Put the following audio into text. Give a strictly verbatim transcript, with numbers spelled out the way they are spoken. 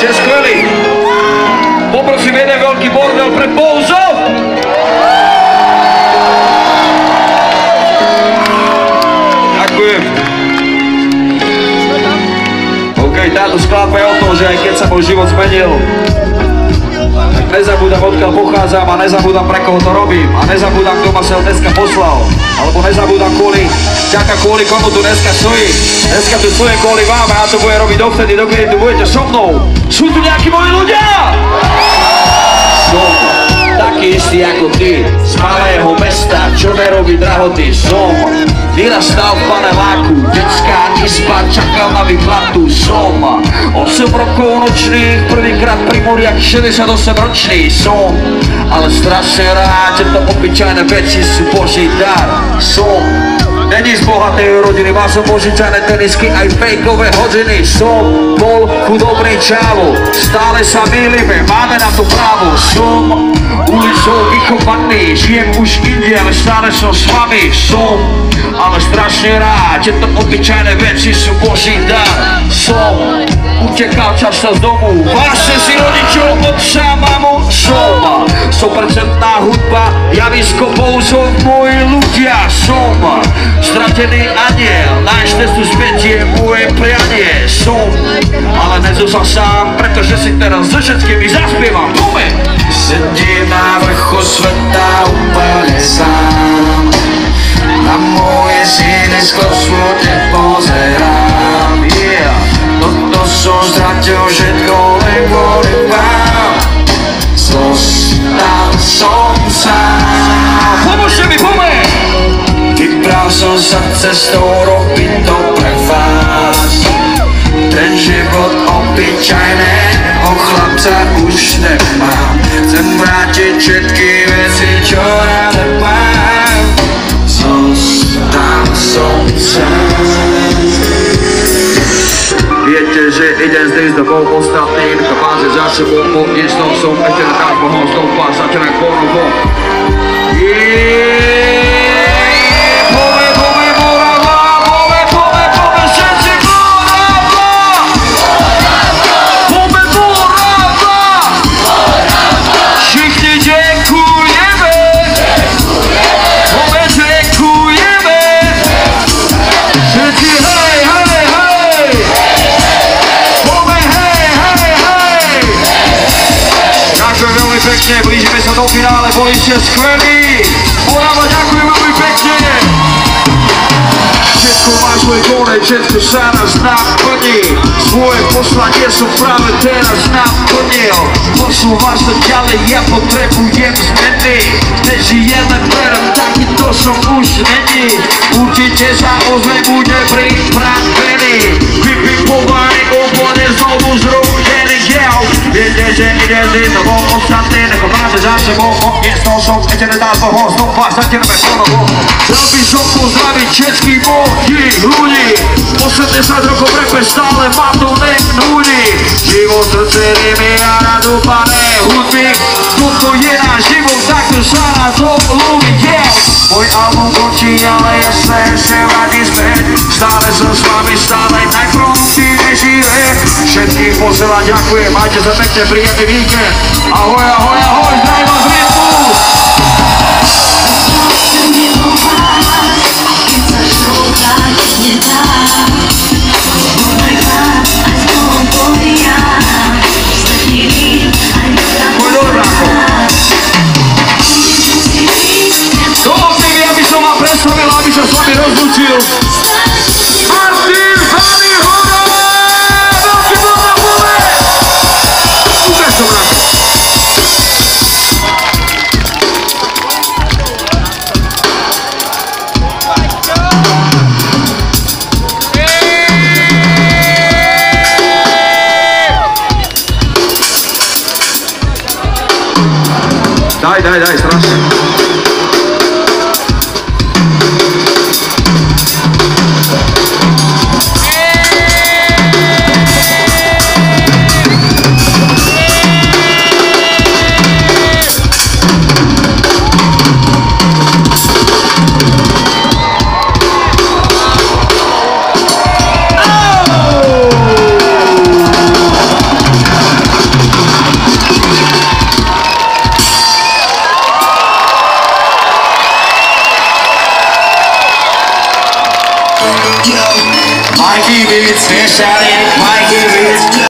Ste skvelí. Poprosím jeden veľký bordel pre Bouzov. Ďakujem. OK, táto skladba je o tom, že aj keď sa môj život zmenil, tak nezabúdam, odkiaľ pochádzam a nezabúdam, pre koho to robím. A nezabúdam, kto ma sem dneska poslal. Alebo nezabúdam kvôli, ďaká kvôli komu tu dneska stojí. Dneska tu stojím kvôli vám a ja to budem robiť dovtedy, dokedy tu budete so mnou. Sú tu nejakí moji ľudia? Som taký istý ako ty, z malého mesta, čo nerobí drahoty. Som vyrastal v paneláku, detská izba, čakal na výplatu. Som osem rokov nočných, prvýkrát pri moriach, šesťdesiatosem ročný. Som ale strašne rád, že to obyčajné veci sú Boží dar. Som není z bohatej rodiny, mal som požičané tenisky aj fejkové hodiny. Som bol chudobný čávo, stále sa mýlime, máme na to právo. Som ulicou vychovaný, žijem už inde, ale stále som s vami. Som ale strašne rád, že to obyčajné veci sú Boží dar. Som utekal často z domu, vážne si rodičov, otca, mamu. Som sto percent hudba, javisko Bouzov, moji ľudia. Som stratený aniel, nájsť cestu späť je moje prianie. Som, ale nezostal sám, pretože si teraz so všetkými zaspievam. Pome! Sedím na vrchu sveta úplne sám, na moje sídlisko smutne pozerám. Yeah. Toto som ztratil všetko len kvôli vám. Zostal som sám. Pomôžte mi, pome! Vybral som sa cestou robiť to pre vás. Ten život obyčajného chlapca už nemám. Chcem vrátiť všetky veci, čo rád mám. Zostal som sám. Viete, že idem z do bol ostatný, nechá páze za sebou, po dnešnom som ešte na tak bohom, znovu pás, začínajú ponovo. Pome, pome, Morava, pome, pome, pome, všetci Morava! Pome, Morava! Všichni děkujeme! Pome, děkujeme! Všetci hej, hej, hej! Pome, hej, hej, hej! Ďakujem veľmi pekne, blížime sa do finále, boli ste skvelí! Morava, ďakujem veľmi pekne! Všetko má svoj konec, všetko sa nás naplní. Svoje poslanie som práve teraz naplnil. Posúvam sa ďalej, ja potrebujem zmeny. Nežijeme perem, taký to som už není. Určite sa ozve bude pripravený. Vypipovaný úplne znovu zrodený gel. Viete, že ide z toho ostatný, nechom práve za sebou. Miestnou som ešte nedá toho, znova začíname ponovo. Chcel by som pozdraviť všetkých mojich ľudí. osemdesiat rokov repe stále ma to nenúdi. Život srdcerými a nadúpané hudby. Toto je náš život, takto sa na to ľúbi. Yeah. Môj album končí, ale ja sa ešte vrátim späť. Stále som s vami, stále najproduktívnejší vek. Všetkým posielať ďakujem, majte sa pekne, príjemný víkend. Ahoj, ahoj, ahoj, zdravím vás Rytmus! Môj dobráko. Dovolte mi, aby som vám predstavil, aby sa s vami rozlúčil. Martin Zanihoda! Veľký pozdrav, pome! Ukáž to, bráko. Daj, daj, daj, strašne. Mikey Beats, Miešaník, Mikey Beats.